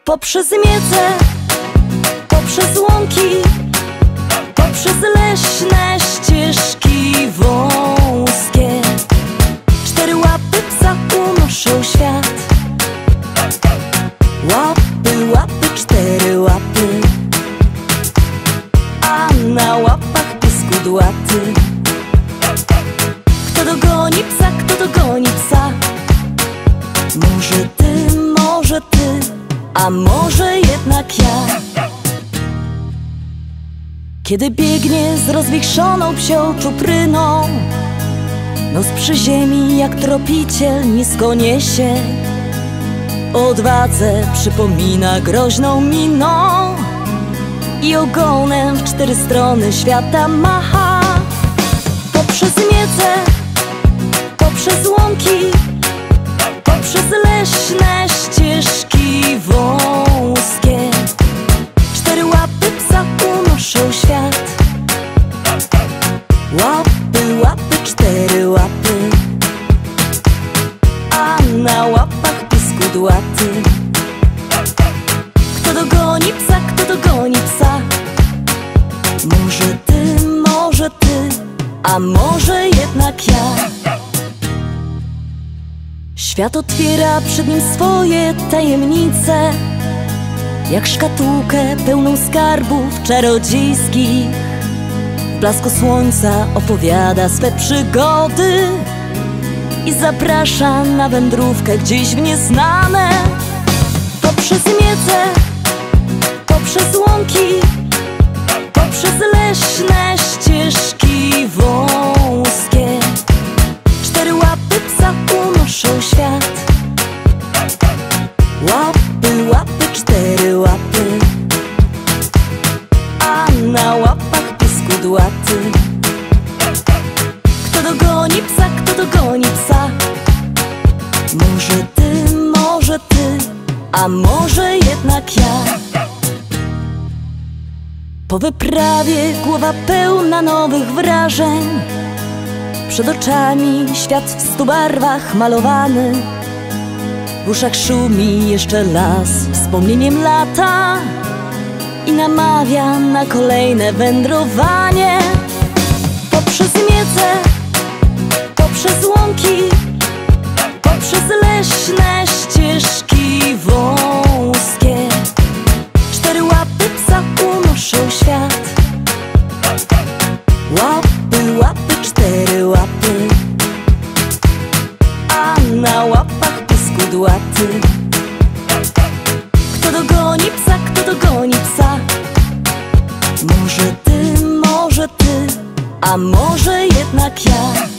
Poprzez miedzę, poprzez łąki, poprzez leśne ścieżki wąskie. Cztery łapy psa unoszą świat. Łapy, łapy, cztery łapy, a na łapach pies kudłaty. Kto dogoni psa, kto dogoni psa? Może ty, a może jednak ja. Kiedy biegnie z rozwichrzoną psią czupryną, nos przy ziemi jak tropiciel nisko niesie. Odwadze przypomina groźną miną i ogonem w cztery strony świata macha. Poprzez miedzę, poprzez łąki, poprzez leśne ścieżki wąskie. Cztery łapy psa unoszą świat. Łapy, łapy, cztery łapy, a na łapach pies kudłaty. Kto dogoni psa, kto dogoni psa? Może ty, a może jednak ja. Świat otwiera przed nim swoje tajemnice, jak szkatułkę pełną skarbów czarodziejskich. W blasku słońca opowiada swe przygody i zaprasza na wędrówkę gdzieś w nieznane. Poprzez miedzę, poprzez łąki, poprzez leśne ścieżki wąskie. Cztery łapy psa unoszą świat. Łapy, łapy, cztery łapy, a na łapach pies kudłaty. Kto dogoni psa, kto dogoni psa? Może ty, a może jednak ja. Po wyprawie głowa pełna nowych wrażeń, przed oczami świat w 100 barwach malowany. W uszach szumi jeszcze las wspomnieniem lata i namawia na kolejne wędrowanie. Poprzez miedzę, poprzez łąki, poprzez leśne ścieżki wąskie. Cztery łapy psa unoszą świat. Łapy, łapy, cztery łapy, a na łapach pies kudłaty. Kto dogoni psa, kto dogoni psa? Może ty, a może jednak ja.